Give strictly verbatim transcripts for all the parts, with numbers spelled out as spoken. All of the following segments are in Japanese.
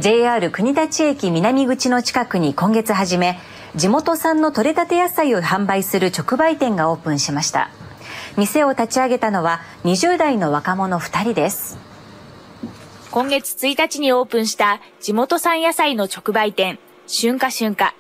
ジェイアール 国立駅南口の近くに今月初め、地元産の取れたて野菜を販売する直売店がオープンしました。店を立ち上げたのはにじゅう代の若者ふたりです。 今月ついたちにオープンした地元産野菜の直売店、春夏春夏。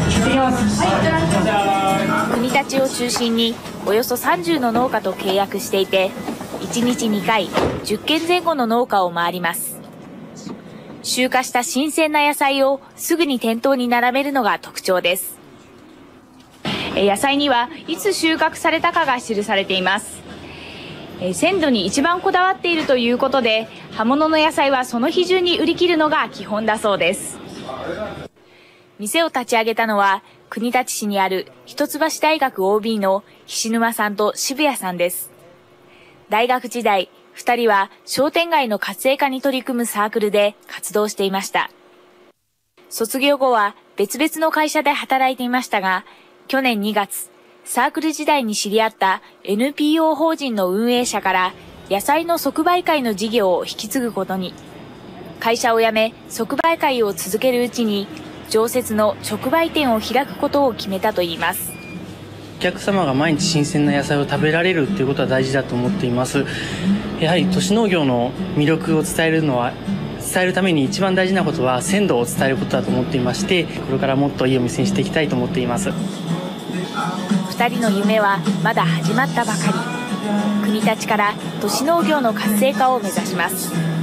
国立を中心におよそさんじゅうの農家と契約していて、いちにちにかい、じゅっけんぜん後の農家を回ります。集荷した新鮮な野菜をすぐに店頭に並べるのが特徴です。野菜にはいつ収穫されたかが記されています。鮮度に一番こだわっているということで、葉物の野菜はその日中に売り切るのが基本だそうです。店を立ち上げたのは、国立市にある一橋大学 オービー の菱沼さんと渋谷さんです。大学時代、二人は商店街の活性化に取り組むサークルで活動していました。卒業後は別々の会社で働いていましたが、去年にがつ、サークル時代に知り合った エヌピーオー 法人の運営者から野菜の即売会の事業を引き継ぐことに。会社を辞め即売会を続けるうちに常設の直売店を開くことを決めたといいます。 お客様が毎日新鮮な野菜を食べられるっていうことは大事だと思っています。やはり都市農業の魅力を伝えるのは伝えるために一番大事なことは鮮度を伝えることだと思っていまして、これからもっといいお店にしていきたいと思っています。 二人の夢はまだ始まったばかり。国立から都市農業の活性化を目指します。